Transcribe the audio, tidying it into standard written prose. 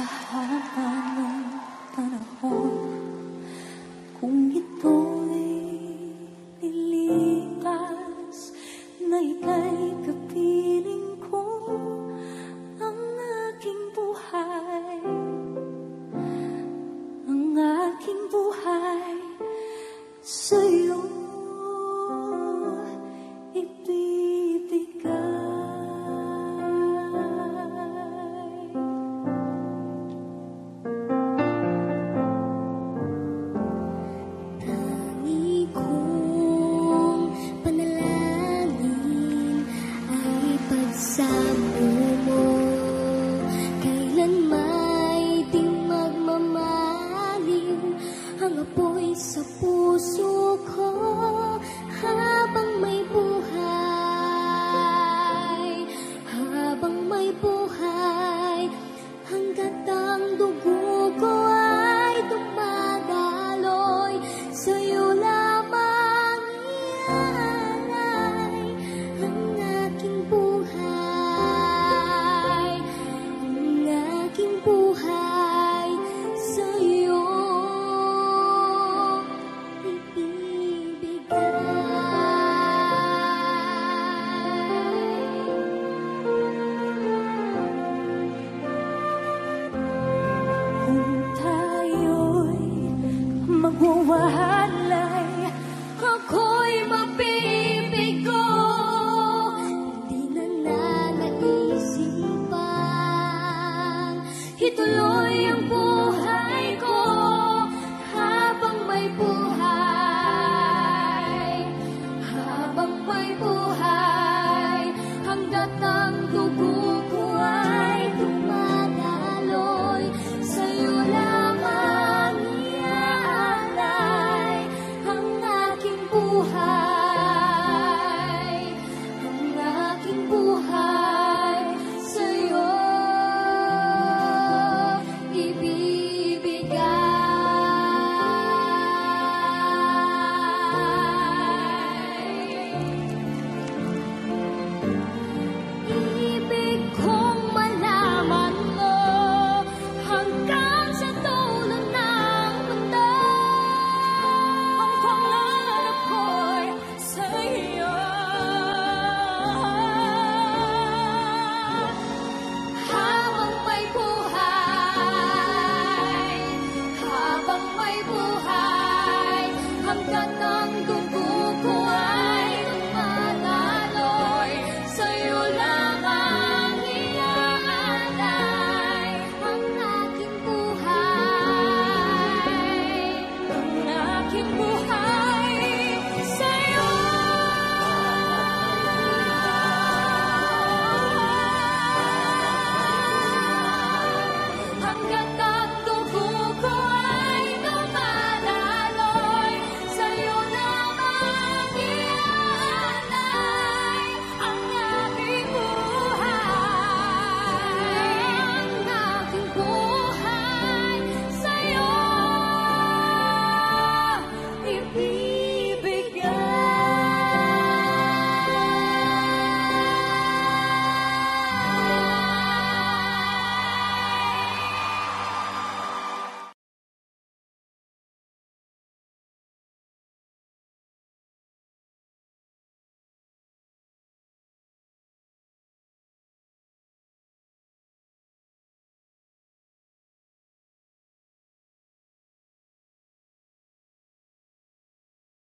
haba ng panahon, kung ito'y lilipas na ika'y kapiling ko, ang aking buhay sa'yo ibibigay. Tangi kong panalangin ay pagsamo mo, kailan may di magmamalim ang apoy sa puso ko. Habang may buhay, habang may buhay, hanggat ang dugo ko ay dumadaloy, sa'yo lamang ialay ang aking buhay, ang aking buhay, sa'yo magwawahalay, ako'y mabibigo, hindi na naisipan ituloy ang buhay ko. Habang may buhay, habang may buhay, hanggat ang